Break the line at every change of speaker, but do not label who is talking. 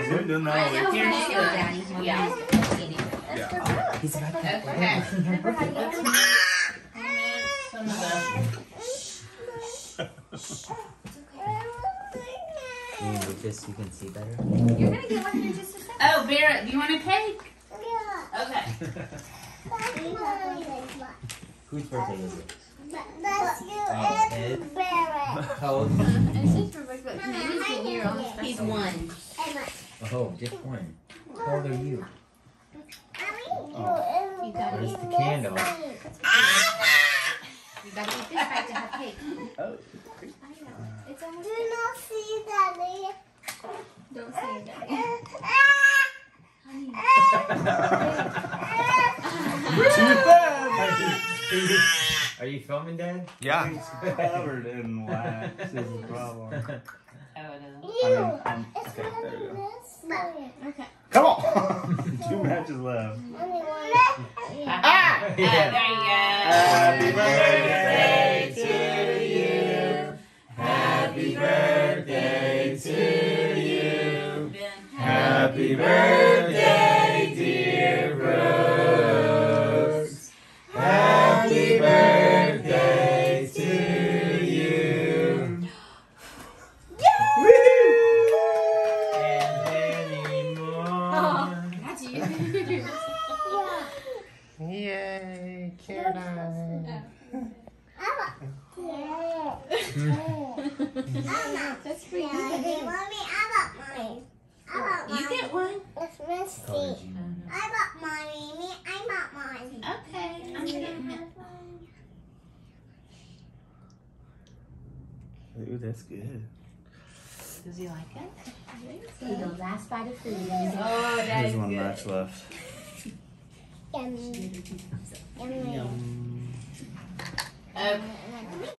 We're doing all we
Here's
can.
your daddy. Yeah.
Yeah.
He's about to
Okay. Some of
You can move this so you can see better.
You're gonna get one in just a second.
Oh, Vera, do you want a cake? Okay.
Whose birthday is it?
That's you
Oh, Ed?
and Barrett.
How old?
It's his birthday, but he's getting here on the special.
He's one.
Oh, just one. How old are you?
Oh.
Where's the candle?
You gotta eat this right to have cake.
Oh.
It's almost
Do not see Daddy.
Don't say it, Daddy.
Too bad.
Are you filming, Dad?
Yeah. He's covered in wax. This is the problem.
Oh, it
You.
Okay, there we go.
Okay.
Come on. 2 matches left.
is. Ah!
Yeah.
There you go.
Happy birthday
to you. Happy birthday to you.
Ben.
Happy birthday, dear Rose. Happy birthday to you. And many more.
That's you.
Yay, Caroline.
That's for you.
Mommy, I bought mine. I bought mine.
You get one.
It's Misty. I bought mine, Amy. I bought mine.
Okay. I'm getting it.
Ooh, that's good.
Does he like it?
See the last bite of food.
Oh, that
There's
is
1
good.
match left.
Yummy. Yummy.
Yum.
Okay.